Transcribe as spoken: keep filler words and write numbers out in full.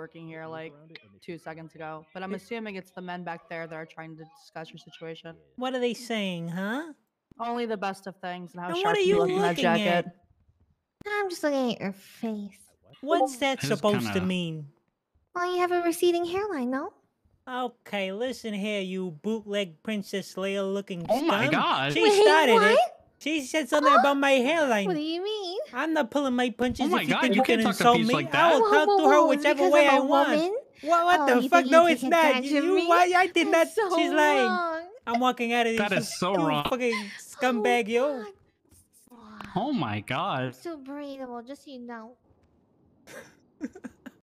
working here like two seconds ago, but I'm assuming it's the men back there that are trying to discuss your situation. What are they saying, huh? Only the best of things and how And sharp what are you you look in that looking jacket. at? I'm just looking at your face. What's that This is supposed to kinda- mean? Well, you have a receding hairline, no? Okay, listen here, you bootleg Princess Leia looking Oh my scum. god. She Wait, started what? it. She said something about my hairline. What do you mean? I'm not pulling my punches Oh my if you God, think you you can can't talk insult a piece me. like I will that. talk whoa, to whoa, her whoa, whichever because way I'm I a want. woman? What, what Oh, the you fuck? think No, you it's can not. badger You, me? why? I did not. That's so She's lying. wrong. I'm walking out of this. That is so you wrong. fucking scumbag, Oh, yo. God. Oh my I'm god. so breathable, just so you know.